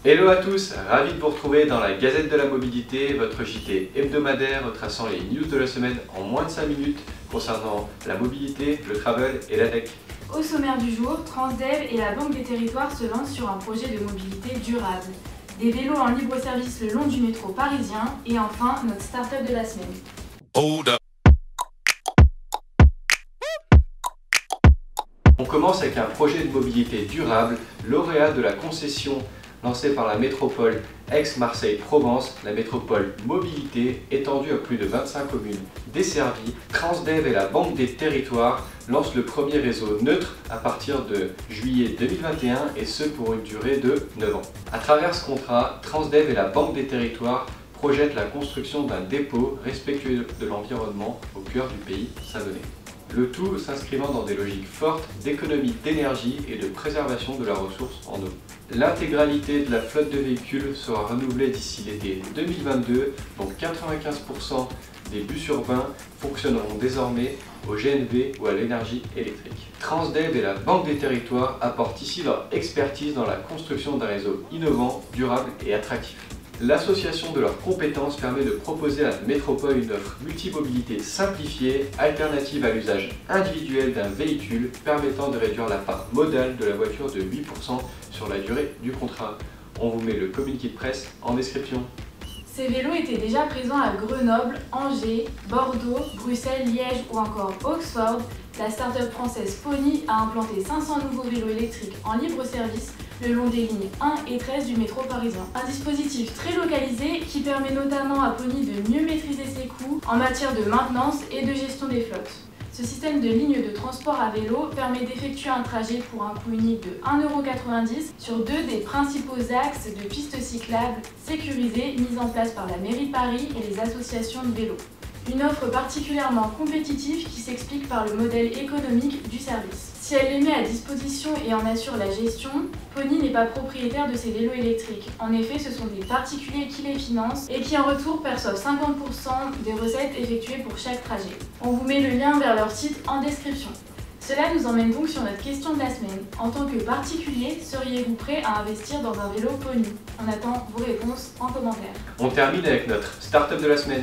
Hello à tous, ravi de vous retrouver dans la Gazette de la Mobilité, votre JT hebdomadaire retraçant les news de la semaine en moins de 5 minutes concernant la mobilité, le travel et la tech. Au sommaire du jour, Transdev et la Banque des Territoires se lancent sur un projet de mobilité durable. Des vélos en libre service le long du métro parisien et enfin notre start-up de la semaine. On commence avec un projet de mobilité durable, lauréat de la concession lancée par la métropole Aix-Marseille-Provence, la métropole mobilité étendue à plus de 25 communes desservies. Transdev et la Banque des Territoires lancent le premier réseau neutre à partir de juillet 2021 et ce pour une durée de 9 ans. À travers ce contrat, Transdev et la Banque des Territoires projettent la construction d'un dépôt respectueux de l'environnement au cœur du pays savonnais. Le tout s'inscrivant dans des logiques fortes d'économie d'énergie et de préservation de la ressource en eau. L'intégralité de la flotte de véhicules sera renouvelée d'ici l'été 2022, donc 95% des bus urbains fonctionneront désormais au GNV ou à l'énergie électrique. Transdev et la Banque des Territoires apportent ici leur expertise dans la construction d'un réseau innovant, durable et attractif. L'association de leurs compétences permet de proposer à la métropole une offre multimobilité simplifiée, alternative à l'usage individuel d'un véhicule, permettant de réduire la part modale de la voiture de 8% sur la durée du contrat. On vous met le communiqué de presse en description. Ces vélos étaient déjà présents à Grenoble, Angers, Bordeaux, Bruxelles, Liège ou encore Oxford. La start-up française Pony a implanté 500 nouveaux vélos électriques en libre service le long des lignes 1 et 13 du métro parisien. Un dispositif très localisé qui permet notamment à Pony de mieux maîtriser ses coûts en matière de maintenance et de gestion des flottes. Ce système de ligne de transport à vélo permet d'effectuer un trajet pour un coût unique de 1,90 € sur deux des principaux axes de pistes cyclables sécurisées mises en place par la mairie de Paris et les associations de vélo. Une offre particulièrement compétitive qui s'explique par le modèle économique du service. Si elle les met à disposition et en assure la gestion, Pony n'est pas propriétaire de ces vélos électriques. En effet, ce sont des particuliers qui les financent et qui en retour perçoivent 50% des recettes effectuées pour chaque trajet. On vous met le lien vers leur site en description. Cela nous emmène donc sur notre question de la semaine. En tant que particulier, seriez-vous prêt à investir dans un vélo Pony? On attend vos réponses en commentaire. On termine avec notre start-up de la semaine.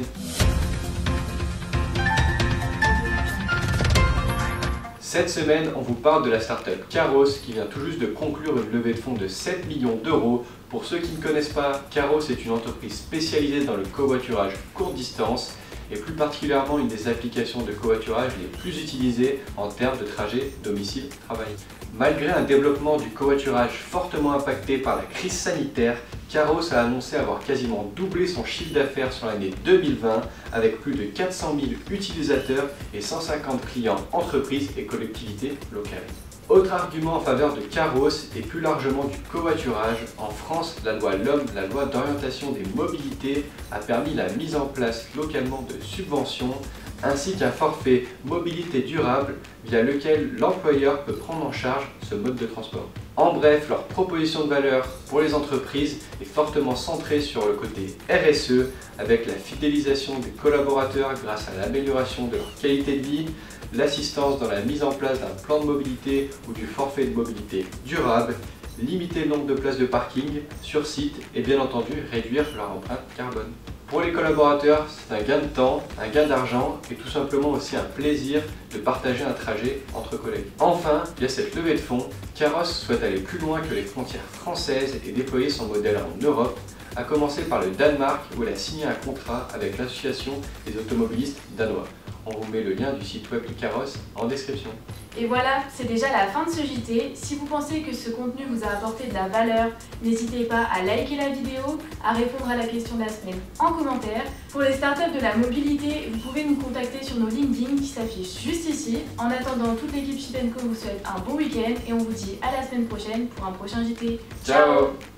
Cette semaine, on vous parle de la start-up Caros qui vient tout juste de conclure une levée de fonds de 7 millions d'euros. Pour ceux qui ne connaissent pas, Caros est une entreprise spécialisée dans le covoiturage courte distance et plus particulièrement une des applications de covoiturage les plus utilisées en termes de trajet domicile-travail. Malgré un développement du covoiturage fortement impacté par la crise sanitaire, Caros a annoncé avoir quasiment doublé son chiffre d'affaires sur l'année 2020 avec plus de 400 000 utilisateurs et 150 clients entreprises et collectivités locales. Autre argument en faveur de Caros et plus largement du covoiturage, en France, la loi LOM, la loi d'orientation des mobilités, a permis la mise en place localement de subventions ainsi qu'un forfait mobilité durable via lequel l'employeur peut prendre en charge ce mode de transport. En bref, leur proposition de valeur pour les entreprises est fortement centrée sur le côté RSE avec la fidélisation des collaborateurs grâce à l'amélioration de leur qualité de vie, l'assistance dans la mise en place d'un plan de mobilité ou du forfait de mobilité durable, limiter le nombre de places de parking sur site et bien entendu réduire leur empreinte carbone. Pour les collaborateurs, c'est un gain de temps, un gain d'argent et tout simplement aussi un plaisir de partager un trajet entre collègues. Enfin, via cette levée de fonds, Caros souhaite aller plus loin que les frontières françaises et déployer son modèle en Europe, à commencer par le Danemark où elle a signé un contrat avec l'association des automobilistes danois. On vous met le lien du site web de Caros en description. Et voilà, c'est déjà la fin de ce JT. Si vous pensez que ce contenu vous a apporté de la valeur, n'hésitez pas à liker la vidéo, à répondre à la question de la semaine en commentaire. Pour les startups de la mobilité, vous pouvez nous contacter sur nos LinkedIn qui s'affichent juste ici. En attendant, toute l'équipe Shipenco vous souhaite un bon week-end et on vous dit à la semaine prochaine pour un prochain JT. Ciao.